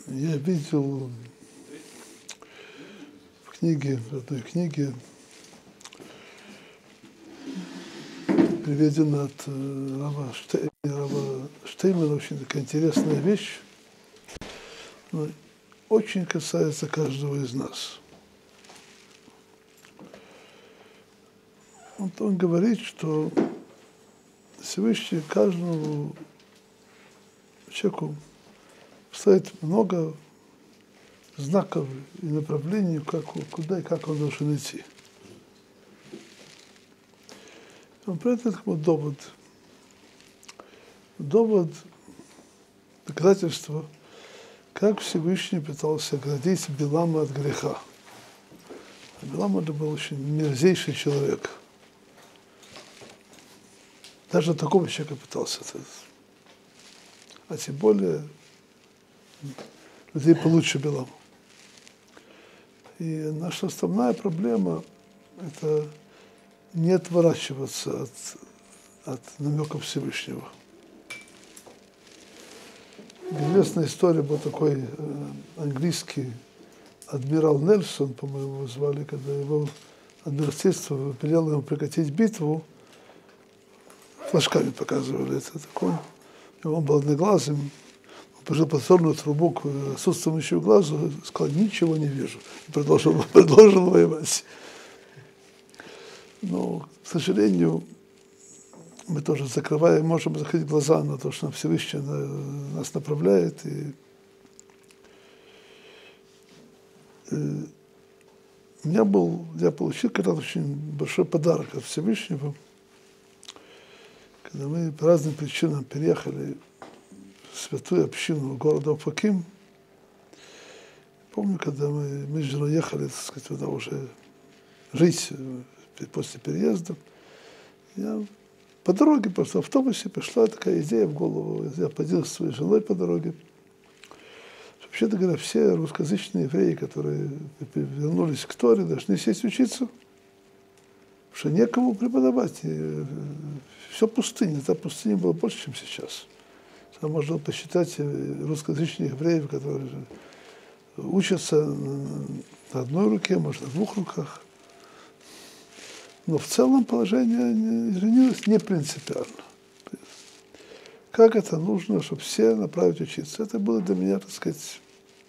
Я видел в одной книге, приведена от Рава Штеймана, очень такая интересная вещь, но очень касается каждого из нас. Он говорит, что Всевышний каждому человеку ставит много знаков и направлений, куда и как он должен идти. Он приводит ему довод, доказательство, как Всевышний пытался оградить Билама от греха. А Билам это был очень мерзейший человек. Даже такого человека пытался. А тем более людей получше Билама. И наша основная проблема – это не отворачиваться от намеков Всевышнего. Известная история, был такой английский адмирал Нельсон, по-моему, его звали, когда его адмиралтейство велело ему прекратить битву, флажками показывали это. Он был одноглазым, он положил подсорную трубу к отсутствующему глазу, сказал: ничего не вижу, и продолжил воевать. Но, к сожалению, мы тоже можем закрыть глаза на то, что Всевышний нас направляет. Я получил когда-то очень большой подарок от Всевышнего, когда мы по разным причинам переехали в святую общину города Офаким. Помню, когда мы с женой ехали, так сказать, туда уже жить после переезда, я по дороге, просто в автобусе пришла такая идея в голову. Я поделился с своей женой по дороге. Вообще-то говоря, все русскоязычные евреи, которые вернулись к Торе, должны сесть учиться, потому что некому преподавать. И все пустыня. Та пустыня была больше, чем сейчас. Можно посчитать русскоязычных евреев, которые учатся на одной руке, может, на двух руках. Но в целом положение изменилось не принципиально. Как это нужно, чтобы все направить учиться? Это было для меня, так сказать,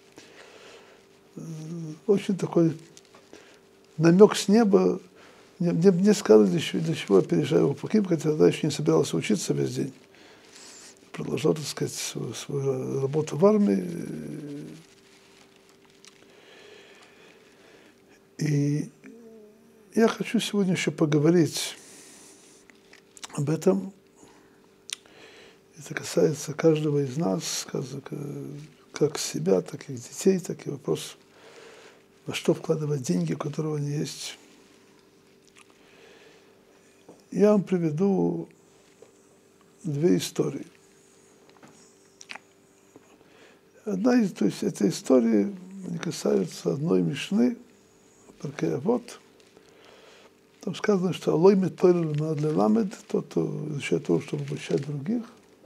очень такой намек с неба. Мне сказали, для чего я переезжаю в Офаким, хотя тогда еще не собирался учиться весь день. Продолжал, так сказать, свою работу в армии. И я хочу сегодня еще поговорить об этом. Это касается каждого из нас, как себя, так и детей, так и вопрос, во что вкладывать деньги, которые у них есть. Я вам приведу две истории. То есть эти истории не касаются одной мишны, Перкей Авот. Там сказано, что «Алой меторил маадлеламед», тот, кто изучает то, чтобы обучать других,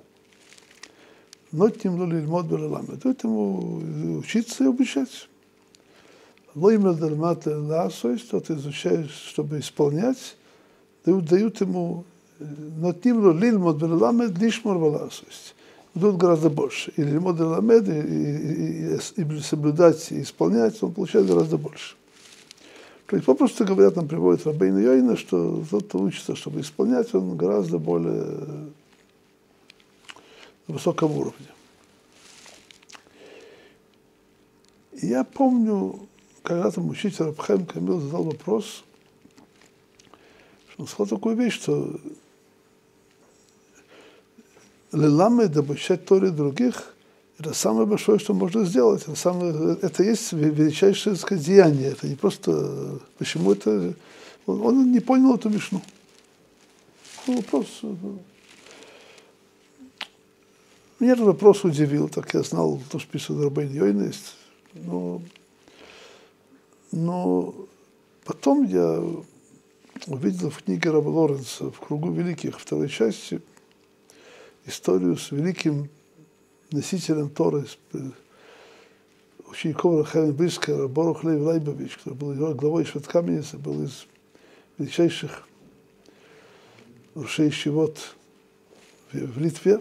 «Нотним ло лильмод белеламед», дают ему учиться и обучать. «Алой меторил лаасойс», тот изучает, чтобы исполнять, дают ему «Нотним ло лильмод белеламед лишмор валаасойс». Дают гораздо больше. И лильмод белеламед, и соблюдать, и исполнять, он получает гораздо больше. То есть, попросту говоря, там приводит Рабейну Йойна, что тот, кто учится, чтобы исполнять, он гораздо более на высоком уровне. И я помню, когда там учитель Рав Хаим Камил задал вопрос, что он сказал такую вещь, что леламед, обучать Торе других, это самое большое, что можно сделать. Это есть величайшее, так сказать, деяние. Это не просто... Почему это... Он не понял эту мишну. Вопрос... Меня этот вопрос удивил, так я знал, то, что пишет Рабейн Йойна есть. Но потом я увидел в книге Раба Лоренца «В кругу великих», второй части, историю с великим носителем Торы, учеников Рахаим Брискера, Борух Лев Лайбович, который был главой Ешивот Каменица, был из величайших рушей Ешивот в Литве.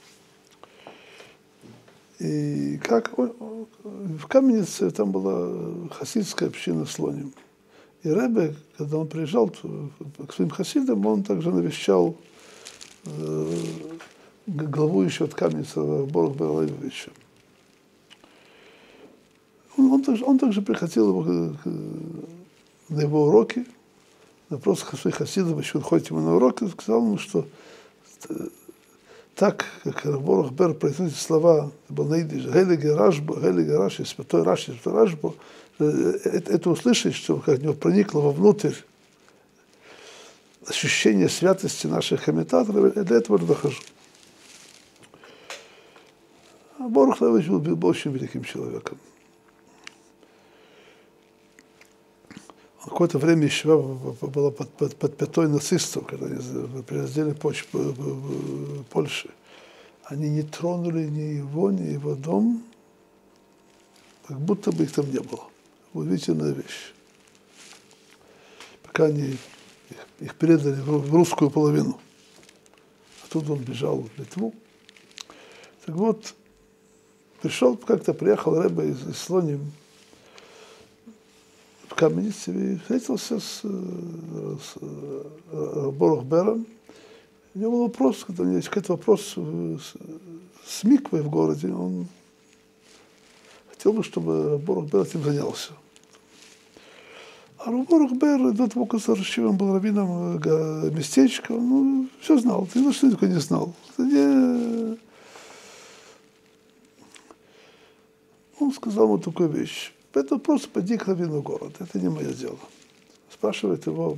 И как в Каменице там была хасидская община с Лонем. И Ребе, когда он приезжал к своим хасидам, он также навещал главу Ешивот Каменица Борух Лев Лайбовича. Он также приходил на его уроки, на вопросах своих хасидов, еще он ходит ему на уроки, сказал ему, что так, как Борух Бер произносит слова, был на идиш, Гелиге Раши, святой Раши, святой Рашбо, это услышать, что как в него проникло вовнутрь ощущение святости наших комментаторов, я для этого дохожу. А Борух Левич был очень великим человеком. Какое-то время Ешива была под пятой нацистов, когда они при разделе Польши. Они не тронули ни его дом, как будто бы их там не было. Удивительная вещь. Пока они их передали в русскую половину. Оттуда он бежал в Литву. Так вот, приехал Ребе из Слоним, в Каменице и встретился с Борух Бером. У него был вопрос, когда у него есть какой-то вопрос с миквой в городе, он хотел бы, чтобы Борух Бер этим занялся. А Борух Бер до того, как он был раввином местечка, он все знал, ты что такое не знал. Он сказал ему такую вещь. Поэтому просто пойди к раввину в город. Это не мое дело. Спрашивает его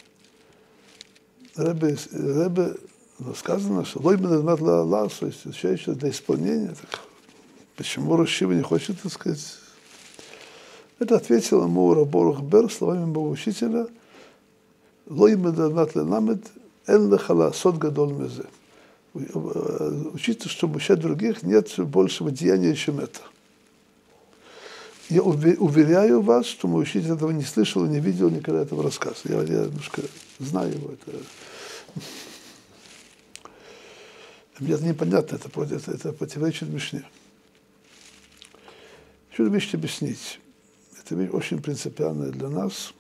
Ребе, сказано, что лоймен лас, то есть еще для исполнения. Так почему Рошива не хочет, так сказать? Это ответил ему Борух Бер словами моего учителя: лоймен ламед эн лехала сот гадоль мезе. Учиться, чтобы обучать других, нет большего деяния, чем это. Я уверяю вас, что мой учитель этого не слышал и не видел никогда этого рассказа. Я немножко знаю его. Мне это непонятно, это противоречит Мишне. Хочу вещь объяснить. Это вещь очень принципиальная для нас.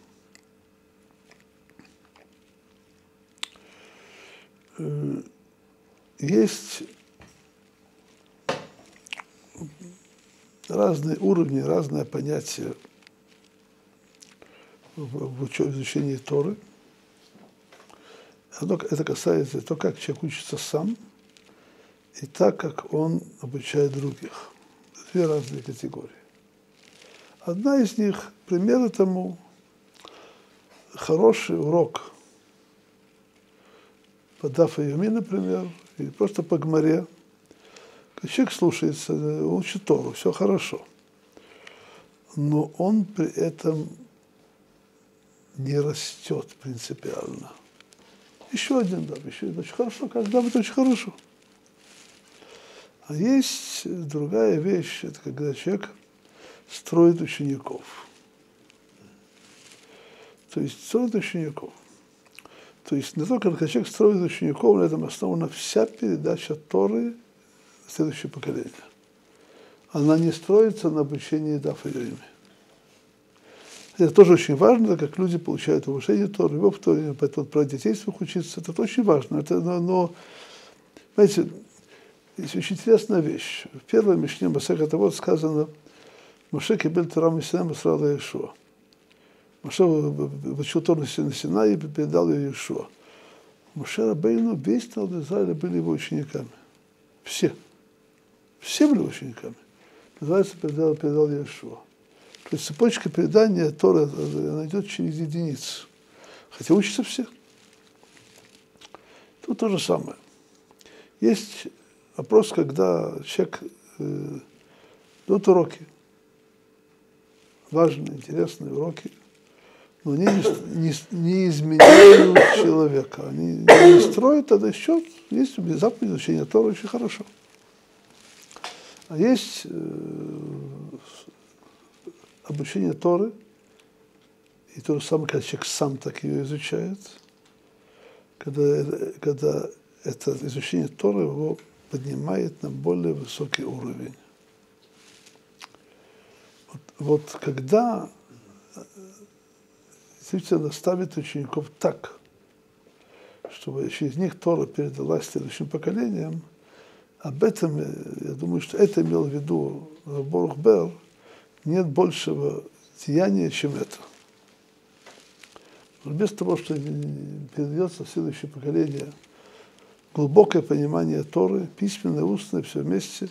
Есть разные уровни, разные понятия в изучении Торы. Это касается того, как человек учится сам, и так, как он обучает других. Две разные категории. Одна из них, пример тому, хороший урок по Даф Йоми, например, или просто по Гмаре. Человек слушается, учит Тору, все хорошо. Но он при этом не растет принципиально. Еще один Дав, еще один очень хорошо, каждый Дав это очень хорошо. А есть другая вещь, это когда человек строит учеников. То есть строит учеников. То есть не только когда человек строит учеников, на этом основана вся передача Торы в следующее поколение. Она не строится на обучении Даф Йоми. Это тоже очень важно, как люди получают повышение Торы, его в Торе, поэтому про детей своих учиться, это очень важно. Но, знаете, есть очень интересная вещь. В первой Мишне Масехет Авот сказано: Моше кибель Тора мисинай мосар ле Йешуа. Моше учил Тору на Синае и передал ее Йешуа. Моше Рабейну, весь народ Израиля были его учениками. Все. Все были учениками. Называется, передал Йешуа. То есть цепочка передания Торы, она идет через единицы. Хотя учатся все. Тут то же самое. Есть вопрос, когда человек дает уроки. Важные, интересные уроки. Но они не изменяют человека. Они не строят, тогда счет. Есть заповедь изучения Торы, очень хорошо. А есть обучение Торы, и то же самое, когда человек сам так ее изучает, когда это изучение Торы его поднимает на более высокий уровень. Вот когда действительно ставит учеников так, чтобы через них Тора передалась следующим поколениям, об этом, я думаю, что это имел в виду Борух Бер, нет большего деяния, чем это. Без того, что передается в следующее поколение глубокое понимание Торы, письменное, устное, все вместе,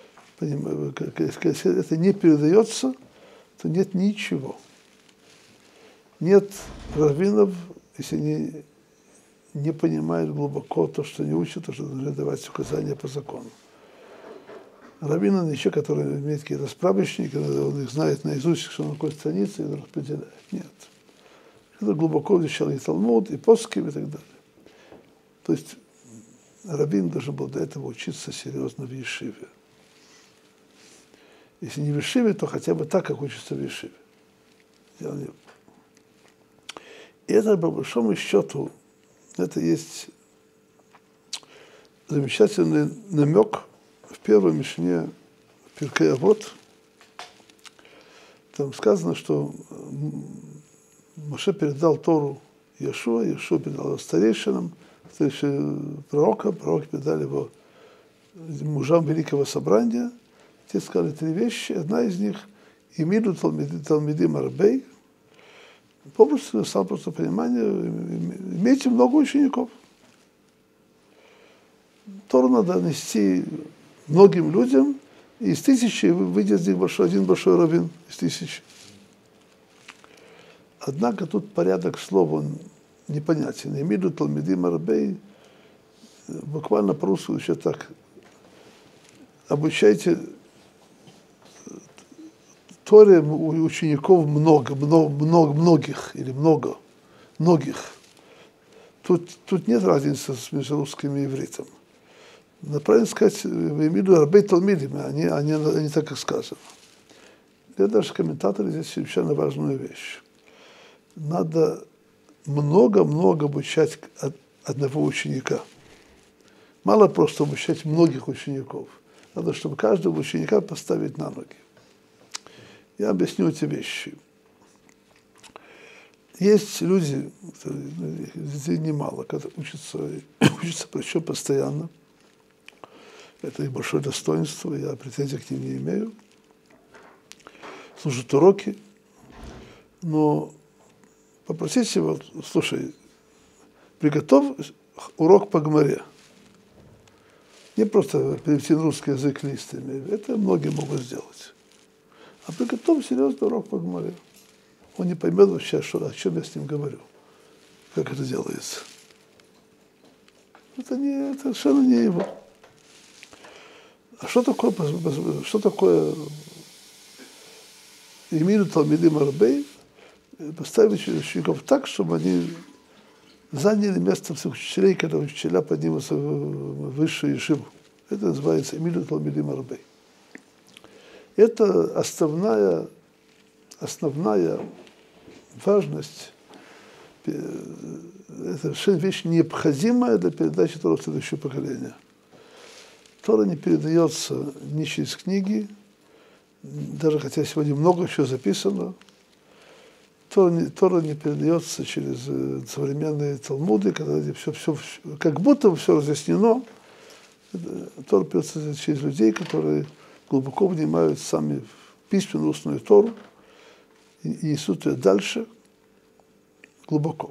если это не передается, то нет ничего. Нет раввинов, если они не понимают глубоко то, что они учат, то, что должны давать указания по закону. Раввин еще, который имеет какие-то справочники, он их знает наизусть, что на какой странице, и распределяет. Нет. Это глубоко изучал и Талмуд, и Поским, и так далее. То есть раввин должен был до этого учиться серьезно в Ешиве. Если не в Ешиве, то хотя бы так, как учится в Ешиве. И это, по большому счету, это есть замечательный намек в первой Мишне Пиркей Авот. Там сказано, что Моше передал Тору Йошуа, Йошуа передал его старейшинам, пророки передали его мужам Великого Собрания. Те сказали 3 вещи. Одна из них – «Имиду талмидим арбей». Попросту, сам просто понимание, имейте много учеников. Тору надо нести многим людям, и из 1000 выйдет из них один большой раввин, из 1000. Однако тут порядок слов, он непонятен. «Имиду талмидим арбей» буквально по-русски еще так. Обучайте Торе учеников многих или многих. Тут нет разницы между русским и ивритом. Правильно сказать, в имиду арбей талмидим, они так и сказано. Я даже комментаторы здесь совершенно важную вещь. Надо много обучать одного ученика. Мало просто обучать многих учеников. Надо, чтобы каждого ученика поставить на ноги. Я объясню эти вещи. Есть люди, людей немало, которые учатся причем постоянно. Это их большое достоинство, я претензий к ним не имею. Слушают уроки, но попросите его, слушай, приготовь урок по Гмаре. Не просто перевести на русский язык листами, это многие могут сделать. А приготовь серьезный урок по Гмаре. Он не поймет вообще, о чем я с ним говорю, как это делается. Это совершенно не его. А что такое имиду талмидим арбей? Поставить учеников так, чтобы они заняли место всех учителей, когда учителя поднимутся в высшую ешиву. Это называется имиду талмидим арбей. Это основная важность, это совершенно вещь необходимая для передачи Торы в следующее поколение. Тора не передается ни через книги, даже хотя сегодня много еще записано. Тора не передается через современные талмуды, когда все, как будто все разъяснено. Тора передается через людей, которые глубоко внимают сами письменную устную Тору и несут ее дальше глубоко.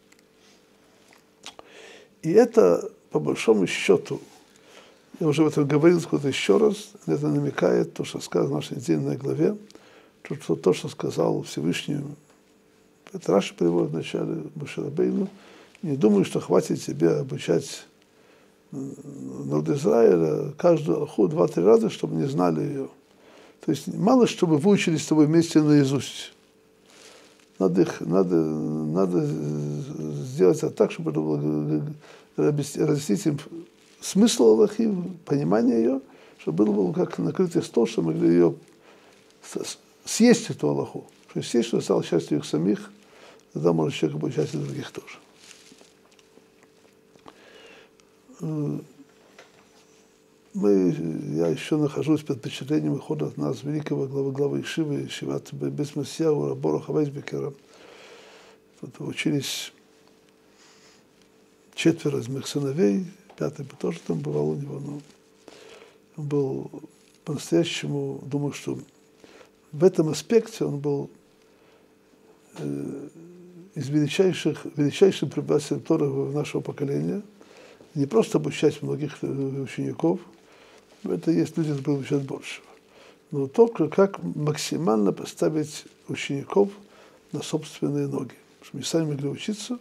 И это, по большому счету, я уже об этом говорил сколько-то еще раз, это намекает то, что сказано в нашей недельной главе, то, что сказал Всевышний, это Раши приводит в начале Моше Рабейну, не думаю, что хватит тебе обучать народ Израиля каждую алаху 2-3 раза, чтобы не знали ее. То есть мало, чтобы выучили с тобой вместе наизусть. Надо сделать это так, чтобы это было, разъяснить им смысл алахи, понимание ее, чтобы было как накрытый стол, чтобы могли ее съесть эту Аллаху. Что съесть, что стало счастью их самих, тогда может человек быть счастьем других тоже. Я еще нахожусь под впечатлением выхода от нас великого главы Ишивы, Ишиват Бейт Масияху, Рабора Вайсбекера. Тут учились 4 из моих сыновей, 5-й тоже там бывал у него, но он был по-настоящему, думаю, что в этом аспекте он был из величайшим преподавателем Торы нашего поколения. Не просто обучать многих учеников, это есть люди, которые обучают большего. Но только как максимально поставить учеников на собственные ноги, чтобы они сами могли учиться.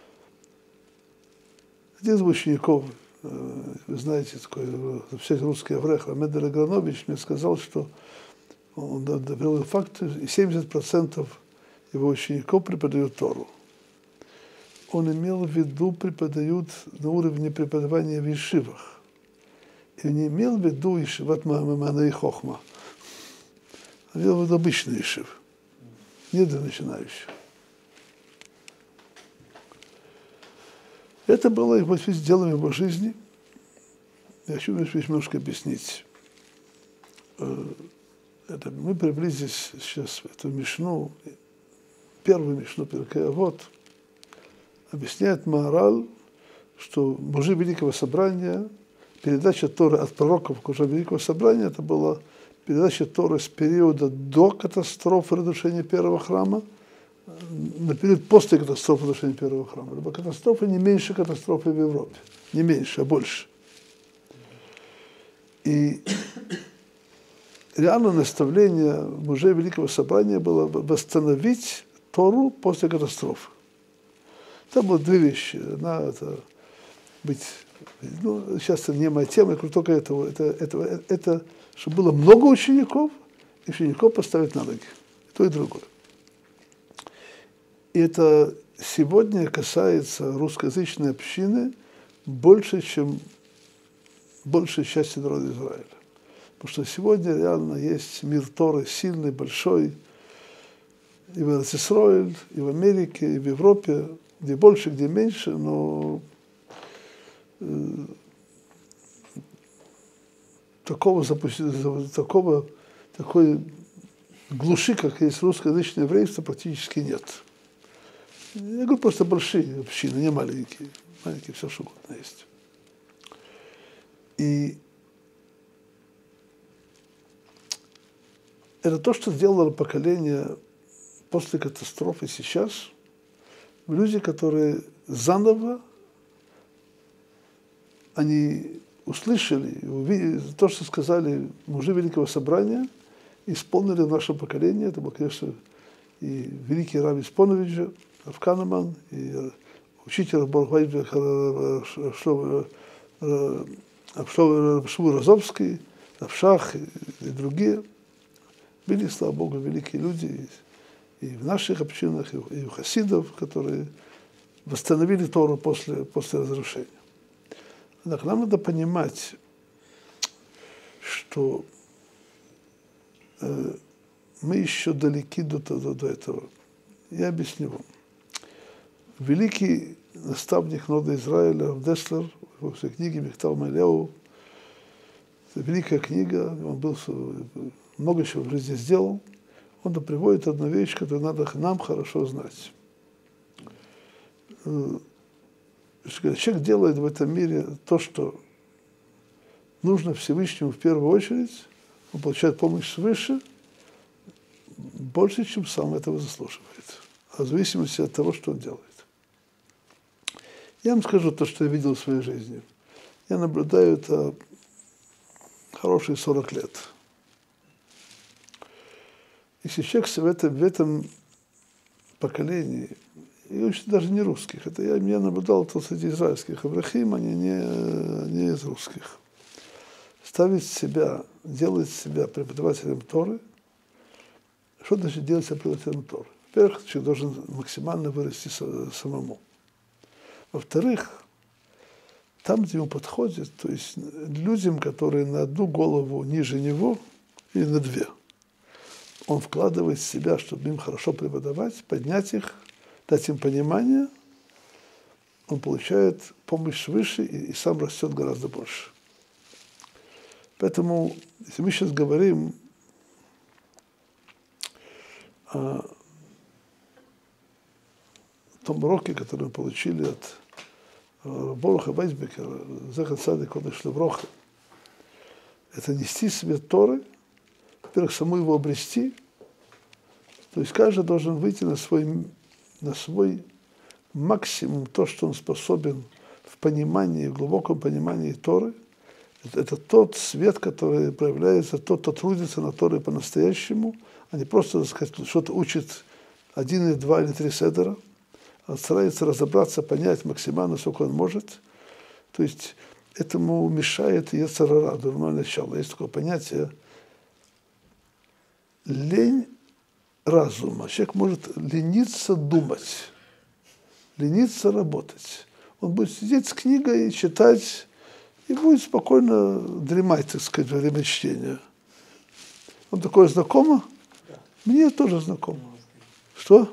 Один из учеников, вы знаете, такой вообще русский аврех, Амедер Агранович, мне сказал, что он довел факт, 70% его учеников преподают Тору. Он имел в виду, преподают на уровне преподавания в ешивах. И не имел в виду ешиват Мамана и Хохма. Он имел в виду обычный ешив, не для начинающих. Это было его делом его жизни. Я хочу немножко объяснить. Мы приблизились сейчас в эту Мишну, первую Мишну Перкей Авот. Объясняет Маораль, что мужи Великого Собрания, передача Торы от пророков к мужам Великого Собрания, это была передача Торы с периода до катастрофы разрушения первого храма на период после катастрофы разрушения первого храма. Либо катастрофа не меньше катастрофы в Европе. Не меньше, а больше. И реально наставление мужей Великого Собрания было восстановить Тору после катастрофы. Там было 2 вещи. Одна – это быть, сейчас это не моя тема, я говорю только этого. Это чтобы было много учеников, и учеников поставить на ноги. И то, и другое. И это сегодня касается русскоязычной общины больше, чем большей части народа Израиля. Потому что сегодня реально есть мир Торы сильный, большой, и в Израиле, и в Америке, и в Европе, где больше, где меньше, но такой глуши, как есть русскоязычное еврейство, практически нет. Я говорю просто большие общины, не маленькие. Маленькие все что угодно есть. И это то, что сделало поколение после катастрофы сейчас. Люди, которые заново, они услышали, увидели то, что сказали мужи Великого Собрания, исполнили в нашем поколении. Это был, конечно, и великий Рав Испонович, Рав Канеман, и учитель Шмур Розовский, Равшах и другие. Были, слава Богу, великие люди и в наших общинах, и у хасидов, которые восстановили Тору после разрушения. Однако нам надо понимать, что мы еще далеки до этого. Я объясню вам. Великий наставник народа Израиля Рав Деслер в своей книге «Мехтав Майлеу», это великая книга, он много чего в жизни сделал. Он приводит одну вещь, которую надо нам хорошо знать. Человек делает в этом мире то, что нужно Всевышнему в первую очередь, он получает помощь свыше, больше, чем сам этого заслуживает, в зависимости от того, что он делает. Я вам скажу то, что я видел в своей жизни. Я наблюдаю это хорошие 40 лет. Если человек в этом поколении, и очень даже не русских, это я наблюдал это среди израильских аврахим, они не из русских, ставить себя, делать себя преподавателем Торы. Что значит делать себя преподавателем Торы? Во-первых, человек должен максимально вырасти самому. Во-вторых, там, где ему подходит, то есть людям, которые на одну голову ниже него, или на 2, он вкладывает в себя, чтобы им хорошо преподавать, поднять их, дать им понимание, он получает помощь свыше и сам растет гораздо больше. Поэтому, если мы сейчас говорим о том уроке, который мы получили от Боруха Вайсбекера, Зехер Цадик Кодеш Левроха, это нести свет Торы, во-первых, саму его обрести, то есть каждый должен выйти на свой максимум, то, что он способен в понимании, в глубоком понимании Торы. Это тот свет, который проявляется, тот, кто трудится на Торе по-настоящему, а не просто, так сказать, что-то учит 1 или 2 или 3 седера, а старается разобраться, понять максимально, сколько он может. То есть этому мешает йецер ара, дурное начало. Есть такое понятие лень разума. Человек может лениться думать, лениться работать. Он будет сидеть с книгой, читать, и будет спокойно дремать, так сказать, во время чтения. Вам такое знакомо? Да. Мне тоже знакомо. Что?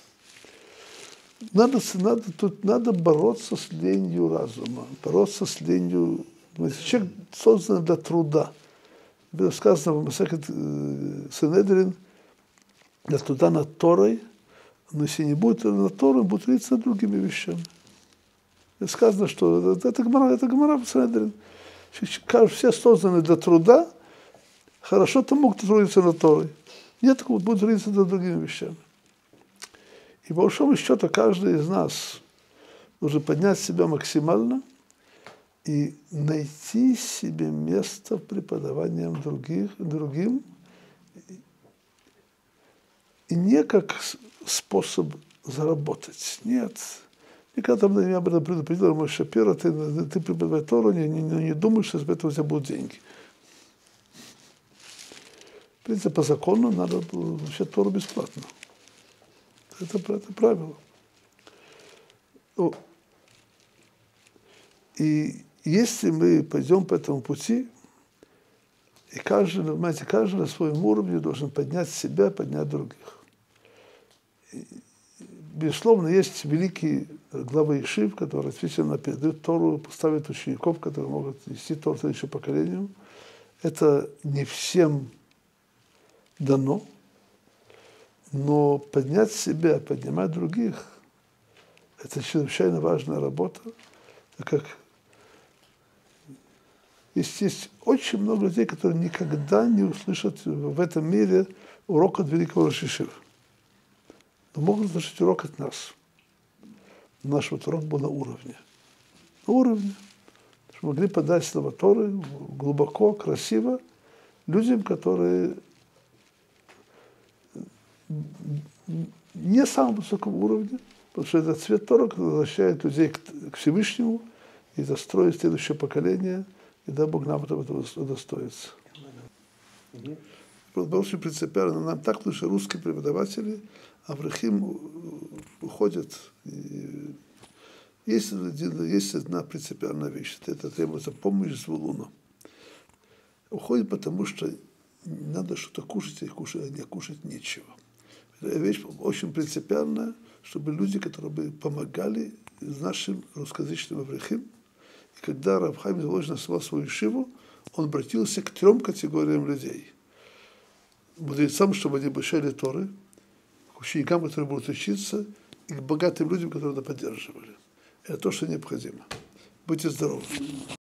Надо бороться с ленью разума, бороться с ленью. Человек создан для труда. Сказано в Масехет Санедрин, для труда над Торой, но если не будет над Торой, будет трудиться над другими вещами. Сказано, что это Гемара в Санедрин. Все созданы для труда, хорошо тому, кто трудится над Торой. Нет такого, будет трудиться над другими вещами. И по большому счету каждый из нас должен поднять себя максимально и найти себе место в преподавании другим, и не как способ заработать. Нет. И когда меня об этом предупредил мой Шапира, ты преподавай Тору, не думаешь, что из этого у тебя будут деньги. В принципе, по закону надо получать Тору бесплатно. Это правило. И если мы пойдем по этому пути, и каждый на своем уровне должен поднять себя, поднять других. И, безусловно, есть великие главы ешив, которые действительно передают Тору, поставят учеников, которые могут нести Тору следующему поколению. Это не всем дано. Но поднять себя, поднимать других, это чрезвычайно важная работа, так как есть очень много людей, которые никогда не услышат в этом мире урок от великого рош йешивы. Но могут услышать урок от нас. Наш вот урок был на уровне. На уровне. Что могли подать слова Торы глубоко, красиво людям, которые не самом высоком уровне, потому что это цвет Тора, который возвращает людей к Всевышнему и достроит следующее поколение, и дай Бог нам этого удостоится. Очень принципиально, нам так лучше русские преподаватели, аврахим уходят. Есть одна принципиальная вещь, это требуется помощь Звулуна. Уходит, потому что надо что-то кушать, а не кушать нечего. Вещь очень принципиальная, чтобы люди, которые бы помогали нашим русскоязычным аврахим. И когда Рав Хаим из Воложина основал свою ешиву, он обратился к 3 категориям людей. Мудрецам, чтобы они обучали Торы, к ученикам, которые будут учиться, и к богатым людям, которые это поддерживали. Это то, что необходимо. Будьте здоровы.